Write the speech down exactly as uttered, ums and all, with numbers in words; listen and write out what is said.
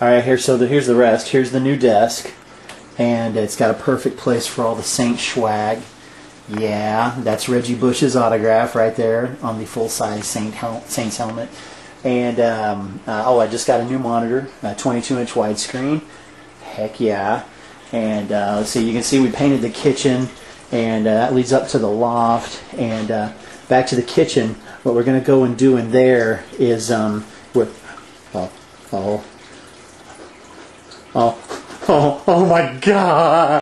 Alright, here, so the, here's the rest. Here's the new desk. And it's got a perfect place for all the Saint swag. Yeah, that's Reggie Bush's autograph right there on the full-size Saint hel Saints helmet. And, um, uh, oh, I just got a new monitor, a twenty-two inch widescreen. Heck yeah. And uh, let's see, you can see we painted the kitchen, and uh, that leads up to the loft. And uh, back to the kitchen, what we're going to go and do in there is, um, we're, oh, oh, oh, oh, oh my God.